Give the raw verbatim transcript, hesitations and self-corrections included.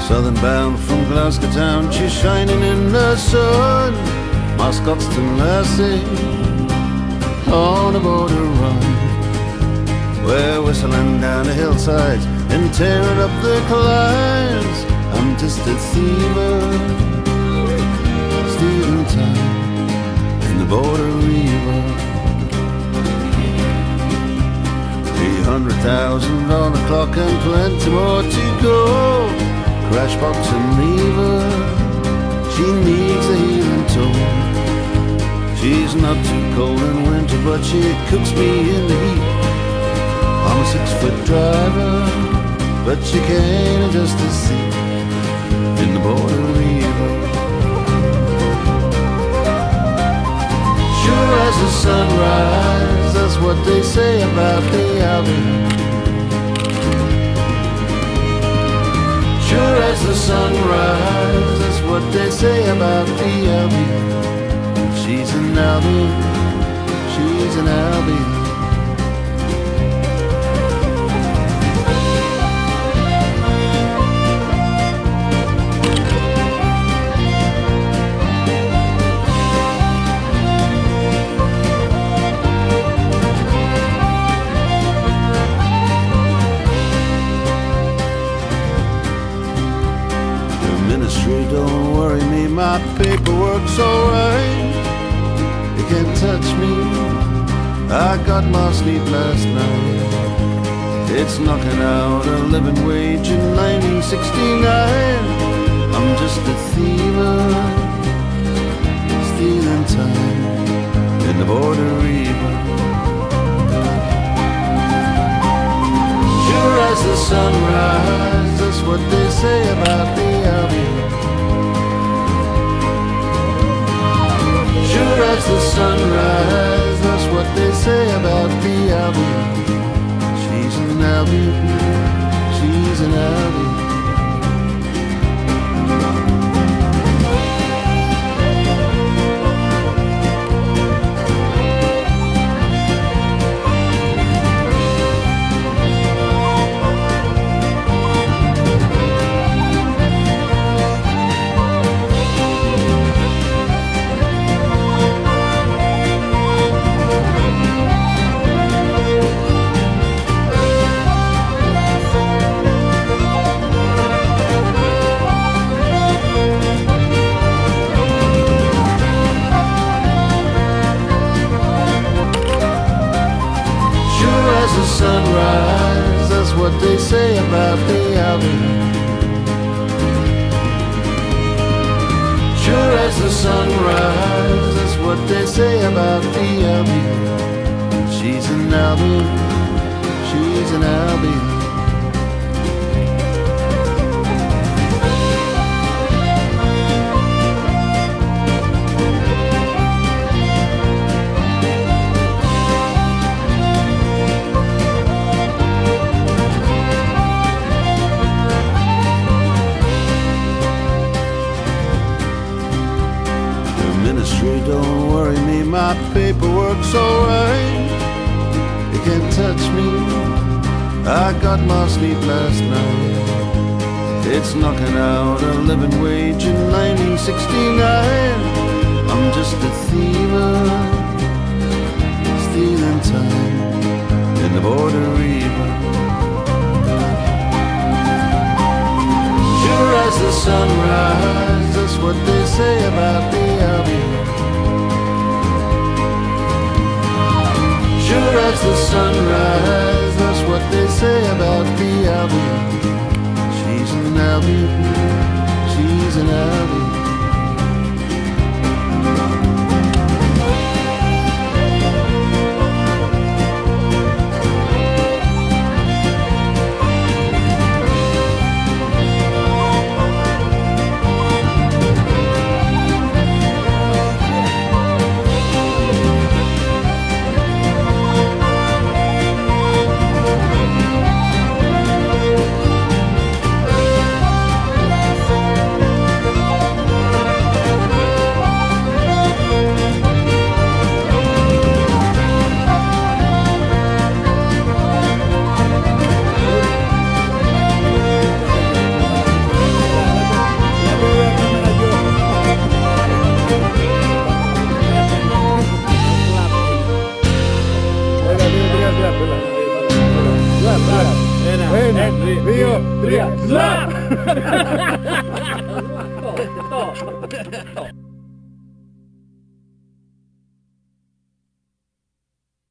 Southern bound from Glasgow town, she's shining in the sun. My Scotston lassie on a border run. We're whistling down the hillsides and tearing up the climbs. I'm just a thiever, stealing time in the border river. Three hundred thousand on the clock and plenty more to go. Crash box and leave her, she needs a healing tone. She's not too cold in winter, but she cooks me in the heat. I'm a six-foot driver, but she can't adjust the seat in the border river. Sure as the sunrise, that's what they say about the Albion. Sure as the sunrise, that's what they say about the Albion. She's an Albion, she's an Albion. Don't worry me, my paperwork's alright. You can't touch me, I got my sleep last night. It's knocking out a living wage in nineteen sixty-nine. I'm just a thiever, stealing time in the border river. Sure as the sunrise, that's what they say about the Albion. Sure as the sunrise, that's what they say about the Albion. She's an Albion, she's an Albion. Sunrise, that's what they say about the Albion. Sure as the sunrise, that's what they say about the Albion. She's an Albion, she's an Albion. Don't worry me, my paperwork's alright. You can't touch me, I got my sleep last night. It's knocking out a living wage in nineteen sixty-nine. I'm just a thiever, stealing time in the border river. Sure as the sunrise, that's what they say about the Albion. Sure as the sunrise, that's what they say about the Albion. She's an Albion, she's an Albion. Rio, Rio, zlap!